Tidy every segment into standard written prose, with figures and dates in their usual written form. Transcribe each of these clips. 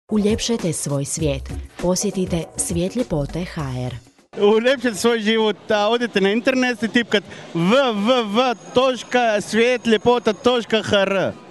Uljepšajte svoj svijet. Posjetite Svijetljepote.hr. Uljepšajte svoj život, odite na internet i tipkat www.svijetljepota.hr.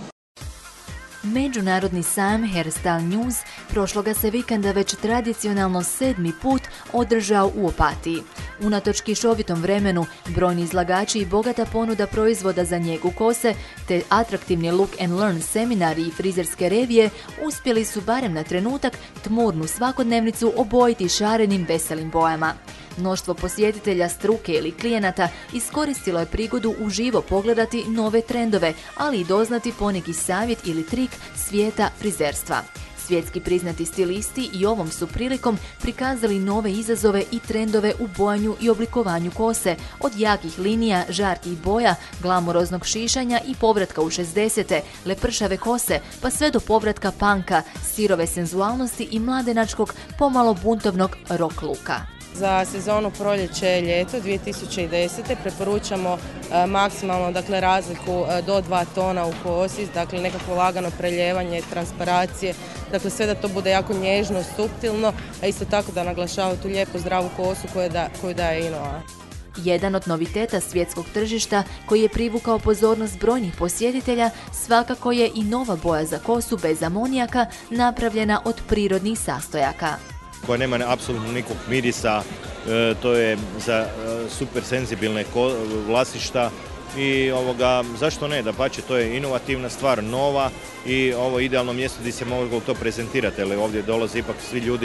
Međunarodni sajam Hairstyle News prošloga se vikenda već tradicionalno 7. put održao u Opatiji. Unatoč kišovitom vremenu, brojni izlagači i bogata ponuda proizvoda za njegu kose, te atraktivni Look and Learn seminari i frizerske revije uspjeli su barem na trenutak tmurnu svakodnevnicu obojiti šarenim veselim bojama. Mnoštvo posjetitelja struke ili klijenata iskoristilo je prigodu uživo pogledati nove trendove, ali i doznati poneki savjet ili trik svijeta frizerstva. Svjetski priznati stilisti i ovom su prilikom prikazali nove izazove i trendove u bojanju i oblikovanju kose, od jakih linija, žarkih boja, glamuroznog šišanja i povratka u 60-te, lepršave kose, pa sve do povratka punka, sirove senzualnosti i mladenačkog, pomalo buntovnog rock luka. Za sezonu proljeće-ljeto 2010. preporučamo maksimalno razliku do 2 tona u kosi, nekako lagano preljevanje, transparacije, sve da to bude jako nježno, suptilno, a isto tako da naglašava tu lijepu zdravu kosu koju daje Inoa. Jedan od noviteta svjetskog tržišta koji je privukao pozornost brojnih posjetitelja svakako je i nova boja za kosu bez amonijaka napravljena od prirodnih sastojaka. Koja nema apsolutno nikog mirisa, to je za super senzibilne vlasišta i zašto ne, dapače, to je inovativna stvar, nova i ovo je idealno mjesto gdje se mogu to prezentirati, jer ovdje dolaze ipak svi ljudi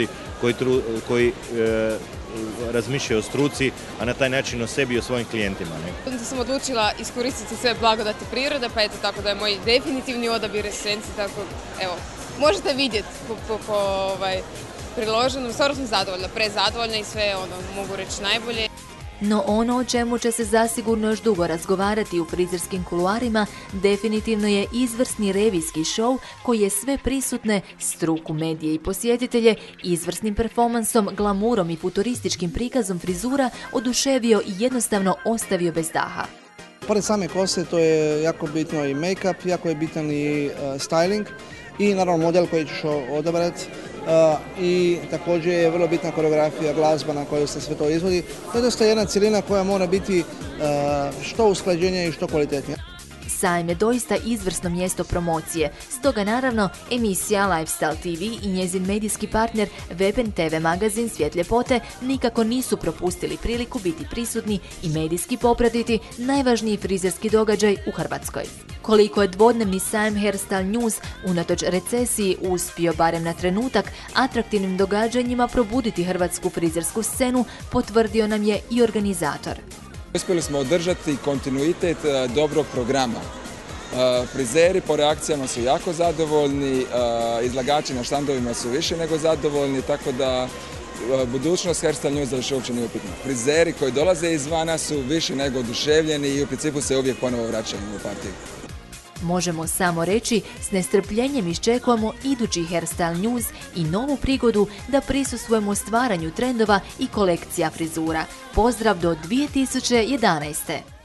koji razmišljaju o struci, a na taj način o sebi i o svojim klijentima. Onda sam odlučila iskoristiti sve blagodati prirode, pa eto tako da je moj definitivni odabir esenci, tako evo, možete vidjeti po priloženom, stvarno sam zadovoljna, prezadovoljna i sve mogu reći najbolje. No ono o čemu će se zasigurno još dugo razgovarati u frizerskim kuluarima definitivno je izvrsni revijski show koji je sve prisutne, struku, medije i posjetitelje, izvrsnim performansom, glamurom i futurističkim prikazom frizura oduševio i jednostavno ostavio bez daha. Pored same kose to je jako bitno i make-up, jako je bitan i styling i naravno model koji ćeš odabrati. I također je vrlo bitna koreografija, glazba na kojoj se sve to izvodi. To je dosta jedna cjelina koja mora biti što usklađenija i što kvalitetnija. Sajam je doista izvrsno mjesto promocije, stoga naravno emisija Lifestyle TV i njezin medijski partner Web & TV magazin Svijet ljepote nikako nisu propustili priliku biti prisutni i medijski popratiti najvažniji frizerski događaj u Hrvatskoj. Koliko je dvodnevni sajam Hairstyle News unatoč recesiji uspio barem na trenutak atraktivnim događanjima probuditi hrvatsku frizersku scenu, potvrdio nam je i organizator. Uspjeli smo održati kontinuitet dobrog programa. Frizeri po reakcijama su jako zadovoljni, izlagači na štandovima su više nego zadovoljni, tako da budućnost Hairstyle News više uopće nije upitna. Frizeri koji dolaze izvana su više nego oduševljeni i u principu se uvijek ponovo vraćaju u partiju. Možemo samo reći, s nestrpljenjem iščekujemo idući Hairstyle News i novu prigodu da prisustvujemo stvaranju trendova i kolekcija frizura. Pozdrav do 2011.